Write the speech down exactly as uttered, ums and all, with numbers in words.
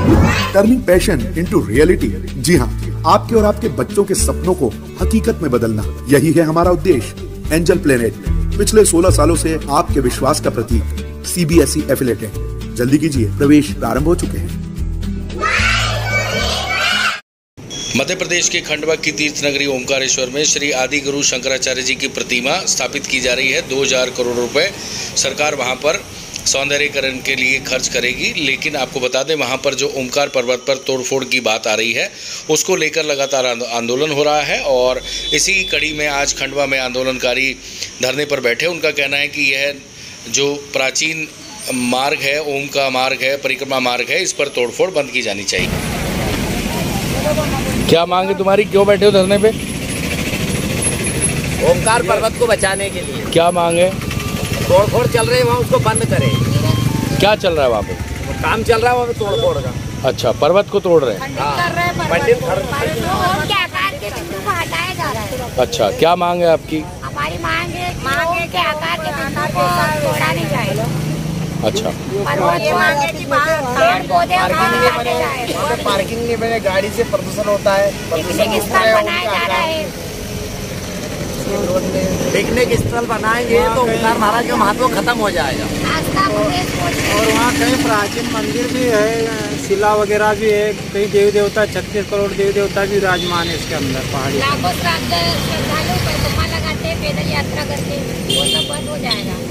Turning passion into reality. जी हाँ, आपके और आपके बच्चों के सपनों को हकीकत में बदलना, यही है हमारा उद्देश्य। एंजल प्लेनेट पिछले सोलह सालों से आपके विश्वास का प्रतीक। सीबीएसई एफिलिएटेड, जल्दी कीजिए, प्रवेश प्रारंभ हो चुके हैं। मध्य प्रदेश के खंडवा की तीर्थ नगरी ओमकारेश्वर में श्री आदि गुरु शंकराचार्य जी की प्रतिमा स्थापित की जा रही है। दो हजार करोड़ रुपए सरकार वहां पर सौंदर्यीकरण के लिए खर्च करेगी। लेकिन आपको बता दें, वहां पर जो ओमकार पर्वत पर तोड़फोड़ की बात आ रही है, उसको लेकर लगातार आंदोलन हो रहा है। और इसी कड़ी में आज खंडवा में आंदोलनकारी धरने पर बैठे। उनका कहना है कि यह जो प्राचीन मार्ग है, ओम का मार्ग है, परिक्रमा मार्ग है, इस पर तोड़फोड़ बंद की जानी चाहिए। क्या मांग है तुम्हारी, क्यों बैठे हो धरने पे? ओमकार पर्वत को बचाने के लिए। क्या मांग है? तोड़फोड़ चल रही है वहाँ, उसको बंद करें। क्या चल रहा है वहाँ पे? काम चल रहा है वहाँ पे तोड़फोड़ का। अच्छा, पर्वत को तोड़ रहे हैं। पंडित हटाया जा रहा है। अच्छा, क्या मांग है आपकी? हमारी मांग है मांग है कि आकार के बिंदु को तोड़ा नहीं जाए। अच्छा, पार्किंग नहीं बने, गाड़ी से प्रदूषण होता है। पिकनिक स्थल बनाया जा रहा है। पिकनिक स्थल बनाएंगे तो ओमकार महाराज का महत्व खत्म हो जाएगा। और वहाँ कई प्राचीन मंदिर भी है, शिला वगैरह भी है, कई देवी देवता, छत्तीस करोड़ देवी देवता भी विराजमान है इसके अंदर। पहाड़ी लाखों श्रद्धालु परिक्रमा लगाते, पैदल यात्रा करते, वो सब बंद हो जाएगा।